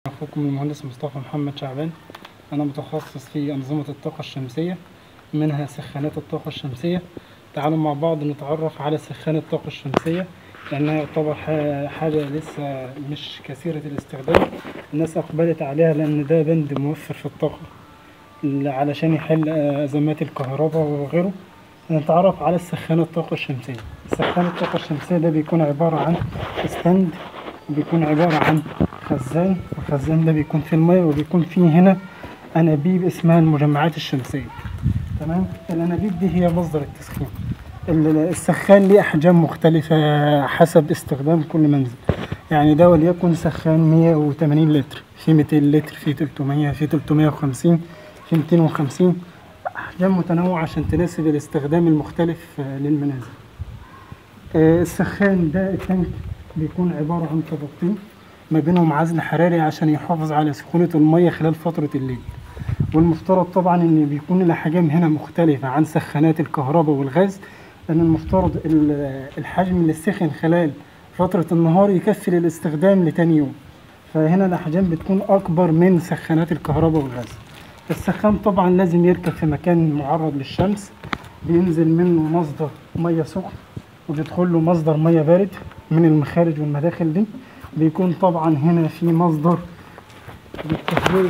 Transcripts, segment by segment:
أخوكم المهندس مصطفى محمد شعبان. أنا متخصص في أنظمة الطاقة الشمسية، منها سخانات الطاقة الشمسية. تعالوا مع بعض نتعرف على سخان الطاقة الشمسية، لأنها يعتبر حاجة لسه مش كثيرة الاستخدام. الناس أقبلت عليها لأن ده بند موفر في الطاقة علشان يحل أزمات الكهرباء وغيره. نتعرف على سخان الطاقة الشمسية. سخان الطاقة الشمسية ده بيكون عبارة عن ستاند، وبيكون عبارة عن خزان. الخزان ده بيكون فيه المية، وبيكون فيه هنا أنابيب اسمها المجمعات الشمسية. تمام. الأنابيب دي هي مصدر التسخين. السخان ليه أحجام مختلفة حسب استخدام كل منزل. يعني ده وليكن سخان 180 لتر، في 200 لتر، في 300، في 350، في 250. أحجام متنوعة عشان تناسب الاستخدام المختلف للمنازل. السخان ده التانك بيكون عبارة عن طبقتين ما بينهم عزل حراري عشان يحافظ على سخونة المية خلال فترة الليل. والمفترض طبعا ان بيكون الاحجام هنا مختلفة عن سخانات الكهرباء والغاز، لان المفترض الحجم اللي سخن خلال فترة النهار يكفي للاستخدام لتاني يوم، فهنا الاحجام بتكون اكبر من سخانات الكهرباء والغاز. السخان طبعا لازم يركب في مكان معرض للشمس، بينزل منه مصدر مية سخن وبيدخل له مصدر مية بارد من المخارج والمداخل دي. بيكون طبعا هنا في مصدر للتهوية،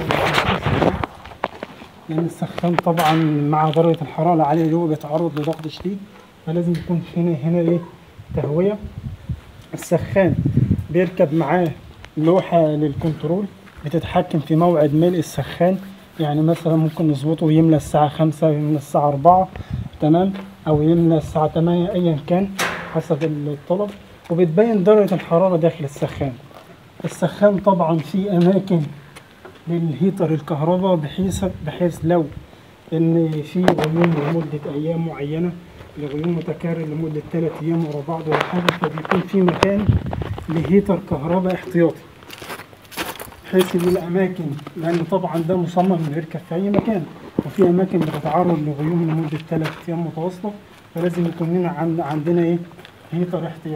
لأن السخان طبعا مع درجة الحرارة العالية اللي هو بيتعرض لضغط شديد، فلازم يكون هنا ايه تهوية. السخان بيركب معاه لوحة للكنترول بتتحكم في موعد ملء السخان. يعني مثلا ممكن نظبطه يملى الساعة 5، يملى الساعة 4، تمام، أو يملى الساعة 8، أيا كان حسب الطلب. وبتبين درجة الحرارة داخل السخان. السخان طبعا في أماكن للهيتر الكهرباء، بحيث لو إن في غيوم لمدة أيام معينة، الغيوم متكرر لمدة 3 أيام ورا بعض ولا حاجة، فبيكون في مكان لهيتر كهرباء احتياطي، بحيث إن الأماكن، لأن طبعا ده مصمم إنه يركب في أي مكان، وفي أماكن بتتعرض لغيوم لمدة 3 أيام متواصلة، فلازم يكون هنا عندنا إيه هيتر احتياطي.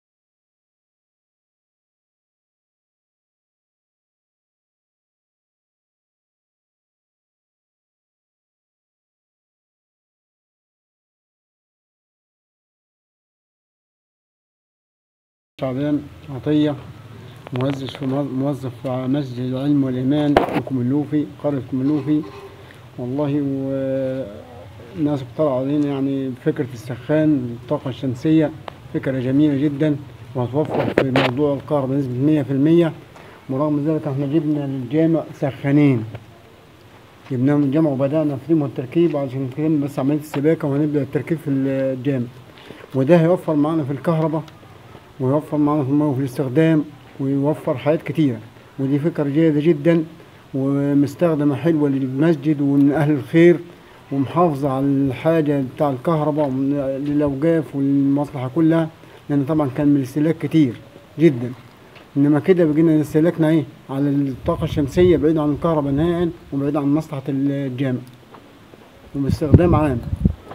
شعبان عطية، موظف في مسجد العلم والإيمان في كوملوفي، قرية كوملوفي. والله الناس اقترحوا علينا يعني فكرة السخان الطاقة الشمسية، فكرة جميلة جدا وهتوفر في موضوع الكهرباء بنسبة 100%. ورغم ذلك احنا جبنا للجامع سخانين، جبناهم من الجامع وبدأنا فيهم التركيب عشان كده بس عملية السباكة، وهنبدأ التركيب في الجامع. وده هيوفر معانا في الكهرباء، ويوفر معنا في الماء وفي الاستخدام، ويوفر حاجات كتيرة. ودي فكرة جيدة جدا ومستخدمة حلوة للمسجد ومن أهل الخير، ومحافظة على الحاجة بتاع الكهرباء للأوقاف والمصلحة كلها، لأن طبعا كان من الاستهلاك كتير جدا. إنما كده بقينا استهلاكنا إيه على الطاقة الشمسية بعيد عن الكهرباء نهائيا، وبعيد عن مصلحة الجامع، وباستخدام عام.